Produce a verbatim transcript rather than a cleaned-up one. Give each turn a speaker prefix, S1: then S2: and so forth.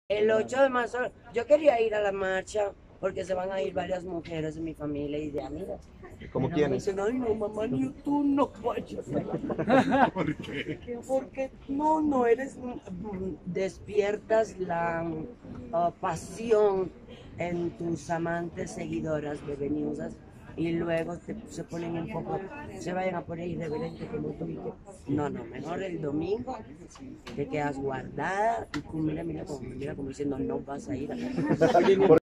S1: El ocho de marzo, yo quería ir a la marcha porque se van a ir varias mujeres de mi familia y de amigas.
S2: ¿Cómo
S1: Pero me
S2: quiénes?
S1: dicen, ay no, mamá, ni tú no vayas a la marcha.
S2: ¿Por qué?
S1: Porque no, no eres, mm, despiertas la uh, pasión en tus amantes seguidoras bebeniusas y luego te- se ponen un poco, se vayan a poner irreverentes como tú y que, no, no, mejor el domingo te quedas guardada y tú mira, mira como, mira como diciendo no vas a ir a la